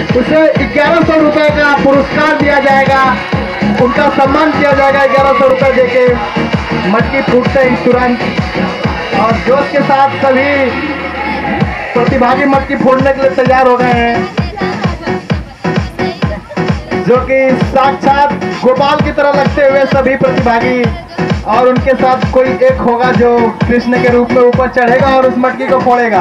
उसे 1100 रुपए का पुरस्कार दिया जाएगा, उनका सम्मान किया जाएगा 1100 रुपए देके मटकी फूटते ही तुरंत। और जोश के साथ सभी प्रतिभागी मटकी फोड़ने के लिए तैयार हो गए हैं, जो कि साक्षात गोपाल की तरह लगते हुए सभी प्रतिभागी। और उनके साथ कोई एक होगा जो कृष्ण के रूप में ऊपर चढ़ेगा और उस मटकी को फोड़ेगा।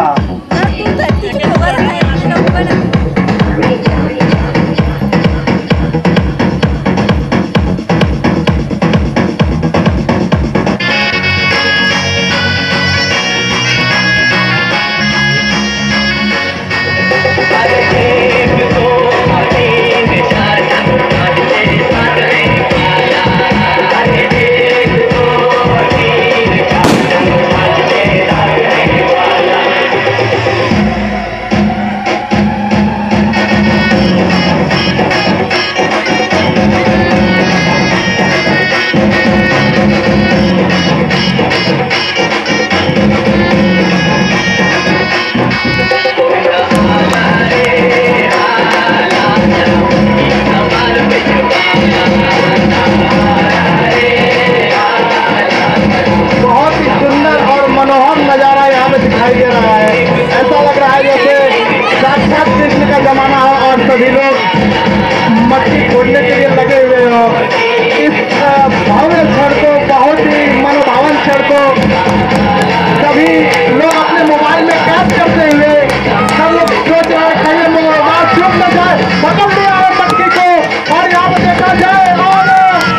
दिखाई दे रहा है, ऐसा लग रहा है जैसे साक्षात कृष्ण का जमाना हो और सभी लोग मटकी फोड़ने के लिए लगे हुए हो। इस भव्य क्षण को, बहुत ही मनोभावन क्षण को सभी लोग अपने मोबाइल में कैद करते हुए सब लोग सोच रहे हैं कहीं मोबाइल चुप न जाए, पकड़ लिया है मटकी को और यहाँ पर देखा जाए और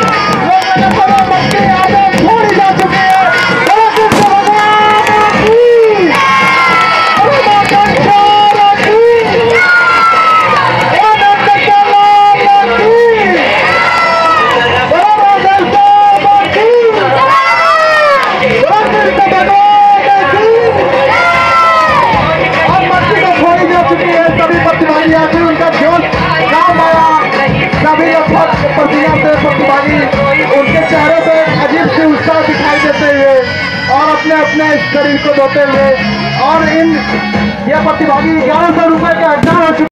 मटकी यहाँ पे फोड़ी जा चुकी है। उनके चेहरे पे अजीब सी उत्साह दिखाई देते हुए और अपने अपने शरीर को धोते हुए और इन ये प्रतिभागी 1100 रुपए के हकदार हो चुके।